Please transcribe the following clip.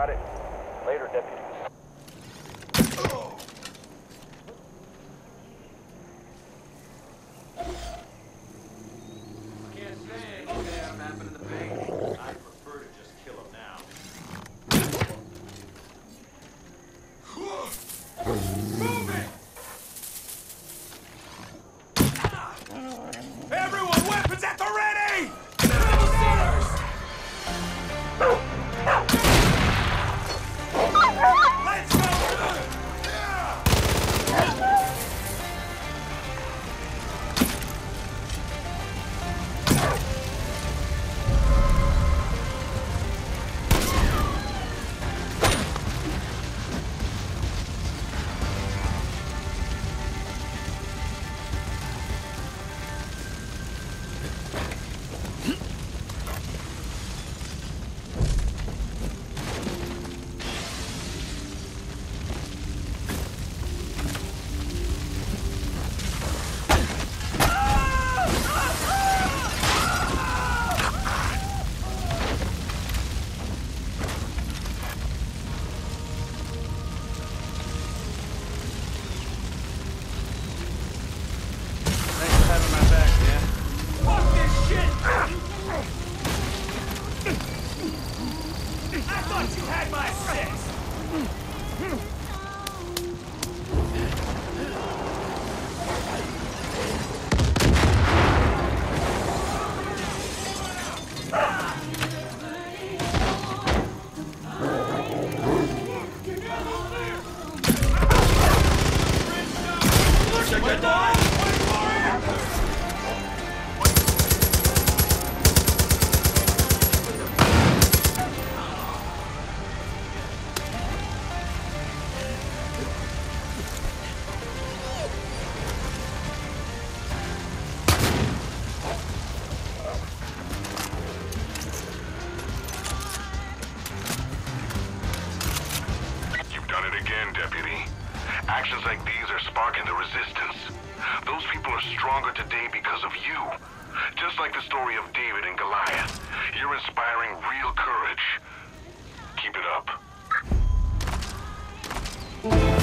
Got it. Later, deputy. Can't stand them happening to the paint. I prefer to just kill them now. Move it! Everyone, weapons at the ready! Let's go! Actions like these are sparking the resistance. Those people are stronger today because of you. Just like the story of David and Goliath. You're inspiring real courage. Keep it up.